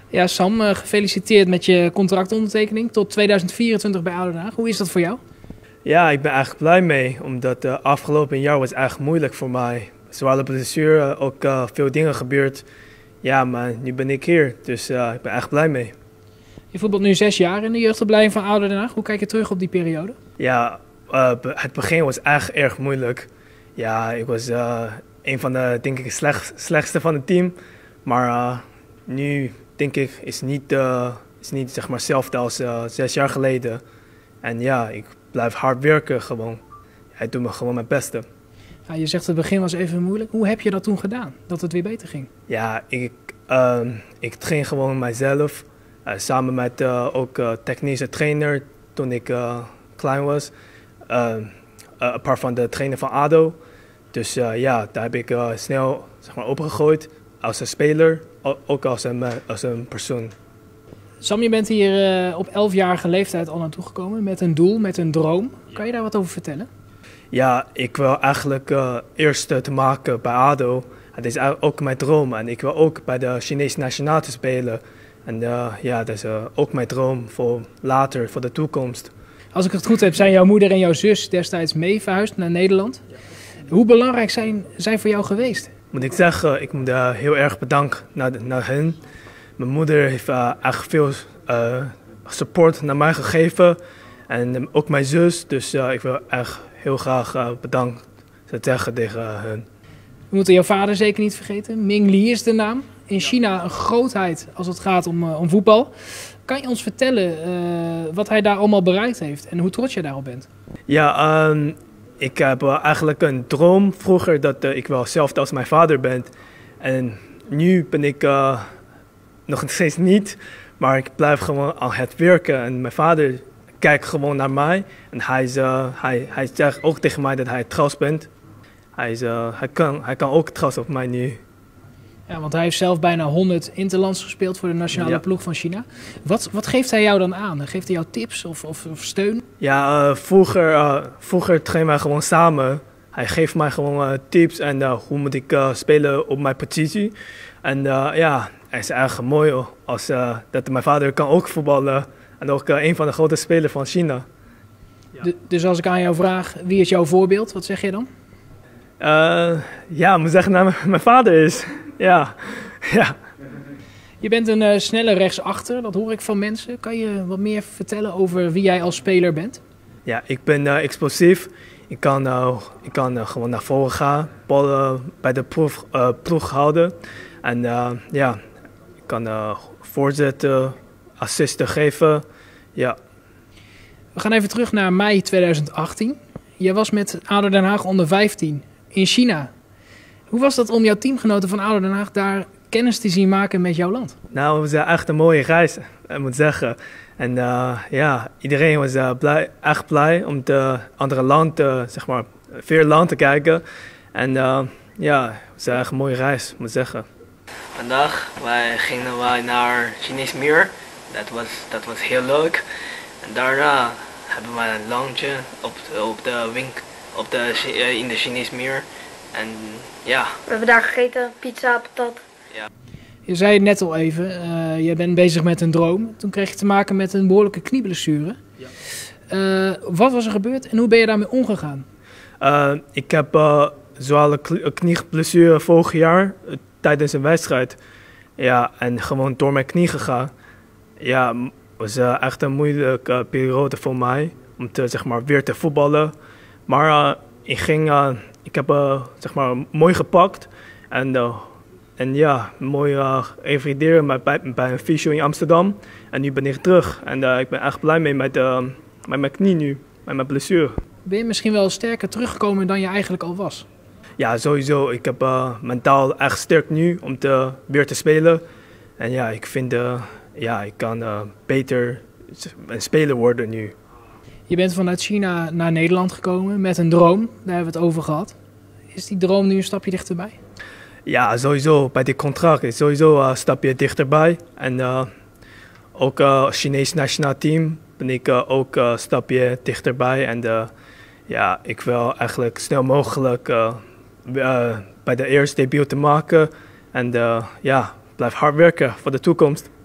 Ja, Sam, gefeliciteerd met je contractondertekening tot 2024 bij ADO Den Haag. Hoe is dat voor jou? Ja, ik ben eigenlijk blij mee, omdat de afgelopen jaar was eigenlijk moeilijk voor mij. Zware blessure, ook veel dingen gebeurd. Ja, maar nu ben ik hier, dus ik ben echt blij mee. Je voetbalt nu 6 jaar in de jeugdopleiding van ADO Den Haag. Hoe kijk je terug op die periode? Ja, het begin was echt erg moeilijk. Ja, ik was een van de, denk ik, slechtste van het team. Maar nu, denk ik, is niet zeg maar hetzelfde als 6 jaar geleden. En ja, ik blijf hard werken gewoon. Ik doe me gewoon mijn beste. Ja, je zegt het begin was even moeilijk. Hoe heb je dat toen gedaan, dat het weer beter ging? Ja, ik train gewoon mijzelf. Samen met ook technische trainer toen ik klein was. Apart van de trainer van ADO. Dus ja, daar heb ik snel zeg maar, opgegooid als een speler, ook als een persoon. Sam, je bent hier op 11-jarige leeftijd al naartoe gekomen met een doel, met een droom. Kan je daar wat over vertellen? Ja, ik wil eigenlijk eerst te maken bij ADO. Het is ook mijn droom en ik wil ook bij de Chinese nationale spelen. En ja, dat is ook mijn droom voor later, voor de toekomst. Als ik het goed heb, zijn jouw moeder en jouw zus destijds mee verhuisd naar Nederland. Hoe belangrijk zijn voor jou geweest? Moet ik zeggen, ik moet heel erg bedanken naar hen. Mijn moeder heeft echt veel support naar mij gegeven. En ook mijn zus, dus ik wil echt heel graag bedankt zeggen tegen hen. We moeten jouw vader zeker niet vergeten. Ming Li is de naam. In China een grootheid als het gaat om voetbal. Kan je ons vertellen wat hij daar allemaal bereikt heeft en hoe trots je daarop bent? Ja, ik heb eigenlijk een droom vroeger dat ik wel hetzelfde als mijn vader ben. En nu ben ik nog steeds niet, maar ik blijf gewoon aan het werken. En mijn vader kijkt gewoon naar mij en hij zegt ook tegen mij dat hij trots bent. Hij kan ook trots op mij nu. Ja, want hij heeft zelf bijna 100 interlands gespeeld voor de nationale ploeg van China. Wat geeft hij jou dan aan? Geeft hij jou tips of steun? Ja, vroeger trainen wij gewoon samen. Hij geeft mij gewoon tips en hoe moet ik spelen op mijn positie. En ja, het is erg mooi als dat mijn vader kan ook voetballen. En ook een van de grote spelers van China. Ja. Dus als ik aan jou vraag, wie is jouw voorbeeld? Wat zeg je dan? Ja, ik moet zeggen dat mijn vader is. Ja. Je bent een snelle rechtsachter, dat hoor ik van mensen. Kan je wat meer vertellen over wie jij als speler bent? Ja, ik ben explosief. Ik kan gewoon naar voren gaan, ballen bij de ploeg houden. En ja, ik kan voorzetten, assisten geven. Ja. We gaan even terug naar mei 2018. Jij was met ADO Den Haag onder 15 in China. Hoe was dat om jouw teamgenoten van ADO Den Haag daar kennis te zien maken met jouw land? Nou, het was echt een mooie reis, ik moet zeggen. En ja, iedereen was echt blij om de andere landen, zeg maar, veel land te kijken. En ja, het was echt een mooie reis, moet ik zeggen. Vandaag gingen wij naar Chinees Meer. Dat was heel leuk. En daarna hebben we een lunchje in de Chinees Meer. En ja. We hebben daar gegeten, pizza, patat. Ja. Je zei het net al even, je bent bezig met een droom. Toen kreeg je te maken met een behoorlijke knieblessure. Ja. Wat was er gebeurd en hoe ben je daarmee omgegaan? Ik heb zware knieblessure vorig jaar tijdens een wedstrijd. Ja, en gewoon door mijn knie gegaan. Ja, het was echt een moeilijke periode voor mij om zeg maar, weer te voetballen. Maar ik heb zeg maar, mooi gepakt en ja, mooi revalideren bij een fysio in Amsterdam. En nu ben ik terug en ik ben echt blij mee met mijn knie nu, met mijn blessure. Ben je misschien wel sterker teruggekomen dan je eigenlijk al was? Ja, sowieso. Ik heb mentaal echt sterk nu om weer te spelen. En ja, ik vind ik kan beter een speler worden nu. Je bent vanuit China naar Nederland gekomen met een droom, daar hebben we het over gehad. Is die droom nu een stapje dichterbij? Ja, sowieso. Bij dit contract is sowieso een stapje dichterbij. En ook als Chinees nationaal team ben ik ook een stapje dichterbij. En ja, ik wil eigenlijk snel mogelijk bij de eerste debuut te maken. En ja, blijf hard werken voor de toekomst.